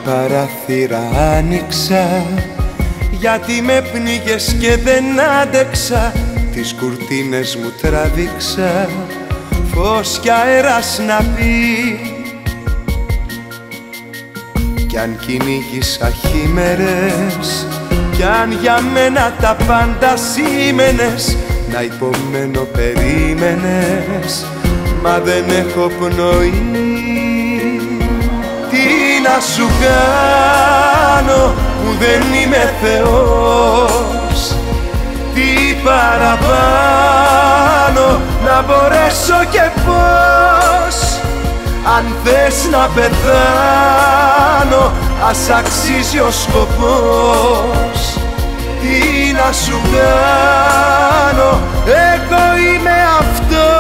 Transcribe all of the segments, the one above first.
παράθυρα άνοιξα, γιατί με πνίγες και δεν άντεξα. Τις κουρτίνες μου τράβηξα, φως κι αέρας να πει. Κι αν κυνήγησα χήμερες, κι αν για μένα τα πάντα σήμαινες, να υπομένω περίμενες, μα δεν έχω πνοή. Τι να σου κάνω που δεν είμαι Θεός, τι παραπάνω να μπορέσω και πώς. Αν θες να πεθάνω, ας αξίζει ο σκοπός. Τι να σου κάνω, εγώ είμαι αυτός.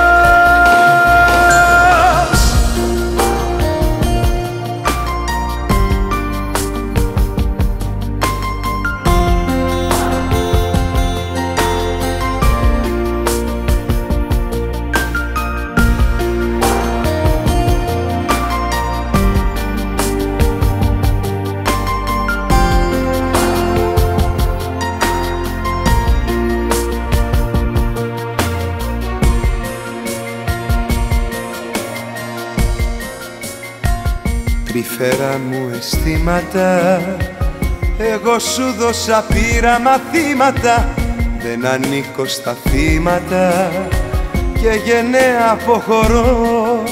Τρυφερά μου αισθήματα, εγώ σου δώσα πήρα μαθήματα. Δεν ανήκω στα θύματα και γενναία αποχωρώ.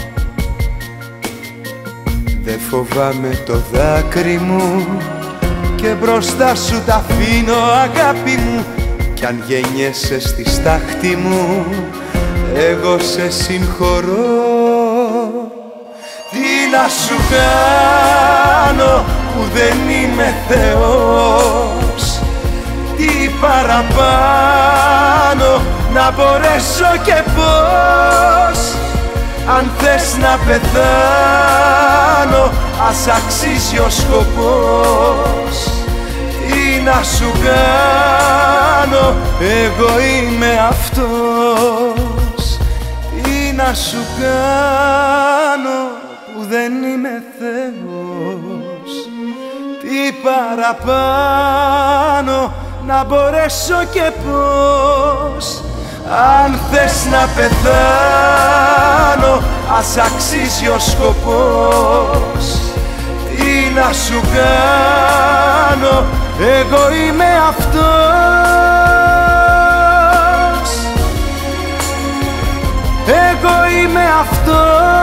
Δεν φοβάμαι το δάκρυ μου και μπροστά σου τα αφήνω αγάπη μου. Κι αν γεννιέσαι στη στάχτη μου, εγώ σε συγχωρώ. Τι να σου κάνω που δεν είμαι Θεός, τι παραπάνω να μπορέσω και πώς. Αν θες να πεθάνω, ας αξίζει ο σκοπός. Τι να σου κάνω, εγώ είμαι αυτός. Τι να σου κάνω που δεν είμαι Θεός, τι παραπάνω να μπορέσω και πώς. Αν θες να πεθάνω, ας αξίζει ο σκοπός. Τι να σου κάνω, εγώ είμαι αυτός. Εγώ είμαι αυτός.